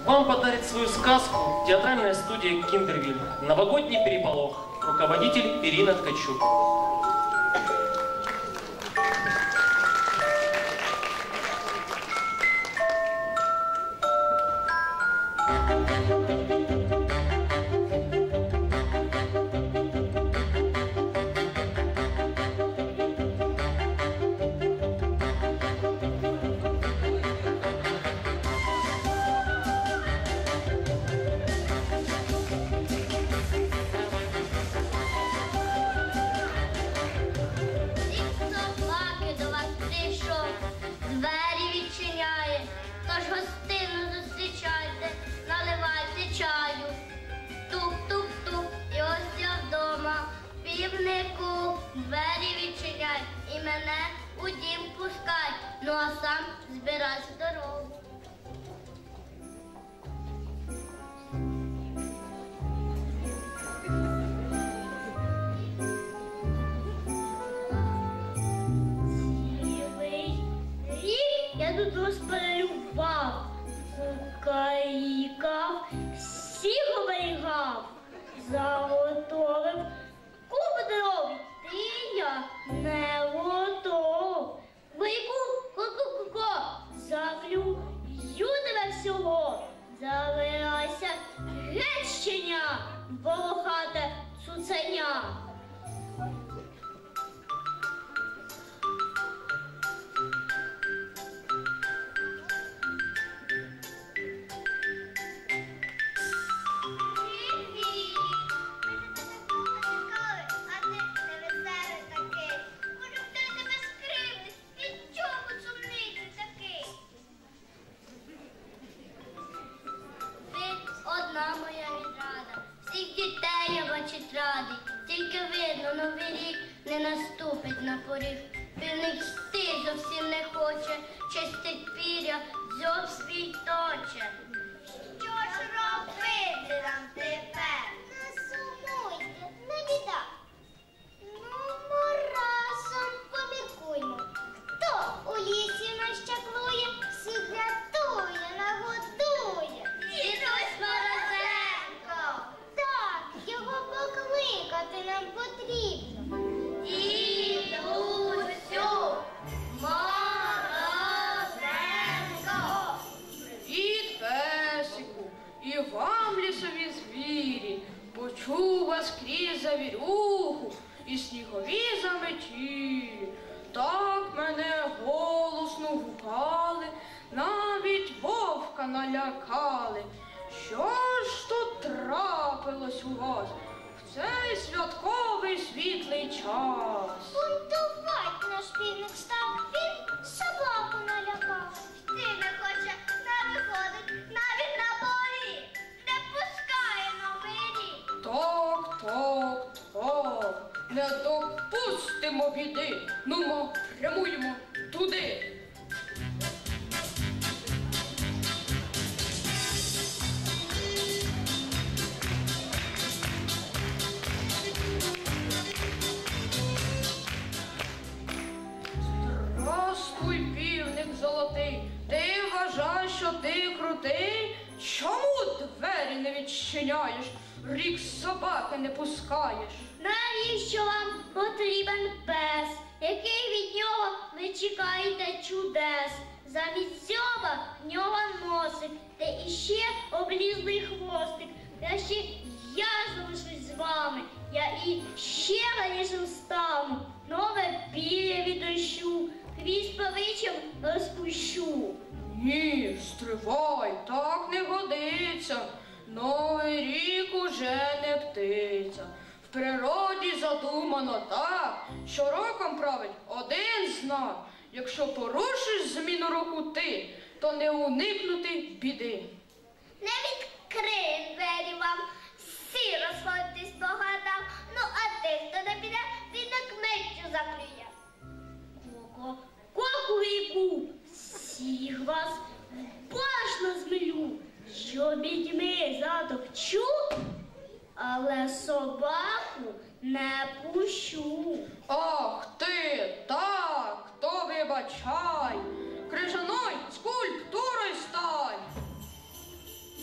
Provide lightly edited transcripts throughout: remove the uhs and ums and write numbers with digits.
Вам подарит свою сказку театральная студия «Киндервиль». «Новогодний переполох». Руководитель Ирина Ткачук. Двері відчиняй і мене у дім пускай, ну а сам збирайся в дорогу. Цілий рік я тут розпалював, кукарікав, всіх оберігав, заготовив куб дров. І я не готов. Вийку, ко-ко-ко, заклюю тебе всього. Завирайся, геть щеня, волохате цуценя. Радий, тільки видно, новий рік не наступить на поріг. Півник йти зовсім не хоче, чистить пір'я, дзьоб свій точе. Що ж робити нам тепер? Не сумуйте, не біда. Ну, разом поміркуймо. Хто у лісі нас чаклує, всіх рятує, нагодує? Дідусь Морозенко! Так, його покликати нам потрібно. Дідусю Морозенко! Привіт, песику, і вам, лісові звірі, почув вас крізь завірюху і снігові заметілі. Так мене голосно гукали, навіть вовка налякали. Що ж тут трапилось у вас в цей святковий світлий час? Бунтувать наш півник став, він собаку налякав. Ти не хоче, не виходить, навіть на поріг, не пускає новий рік. Так, не допустимо біди, нумо, прямуємо туди. Здравствуй, півник золотий, ти вважаєш, що ти крутий? Чому двері не відчиняєш, рік собаки не пускаєш? Навіщо вам потрібен пес? Який від нього ви чекаєте чудес? Замість дзьоба в нього носик, та іще облізлий хвостик. Краще я залишусь з вами, я і ще раніше стану. Нове пір'я відрощу, хвіст павичим розпущу. Ні, стривай, так не годиться. Новий рік уже не птиця. В природі задумано так, що роком править один знак. Якщо порушиш зміну року ти, то не уникнути біди. Не відкриє двері вам, всі розходитись по хатам. Ну, а ти, хто не піде, він на кметтю заклює. Ку-ку-ку, всіх вас башно змилю, що бідьми затопчу, але собаку не пущу. Ах ти, так, то вибачай, крижаною скульптурою стань.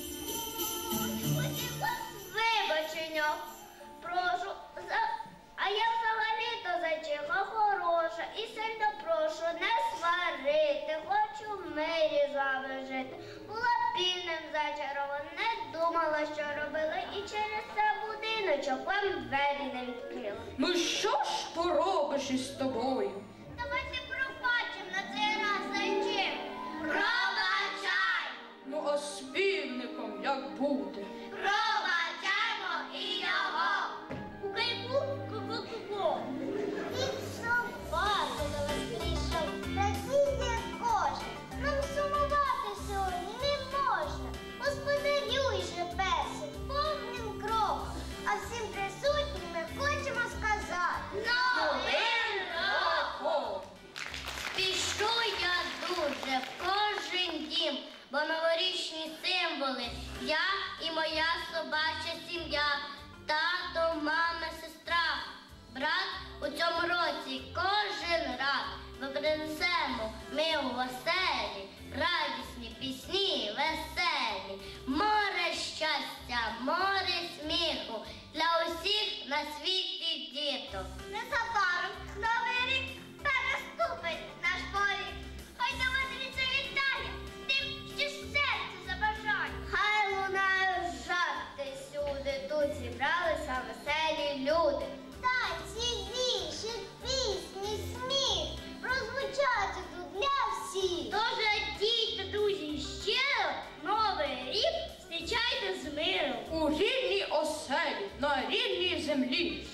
що робили, і через це будиночок вам двері не відкрили. Ну що ж поробиш із тобою? Давайте пробачимо на цей раз зайчим. Пробачай! Ну а з півником як буде? Пробачаємо і його. Кукайку, ку-ку-ку-ку. Він собаку до вас прийшов, такий як кожен. Нам сумувати сьогодні не можна. Господарюй же, песик, повним кроком. А всім присутнім ми хочемо сказати. Новий рок! Пішу я дуже в кожен дім, бо новорічні символи я і моя собача сім'я, тато, мама, сестра, брат у цьому році кожен раз ми принесемо ми у оселі радісні пісні, веселі, море щастя, море сміху для усіх на світі діток. Незабаром новий рік переступить наш поріг. Хай до вас від це вітає, тим, що серце забажає. Хай лунають жарти сюди, тут зібралися веселі люди. Танці, вірші, пісні, сміх прозвучати тут для всіх. Тож радійте, друзі, щиро, новий рік зустрічайте з миром. У рідній оселі, на рідній землі.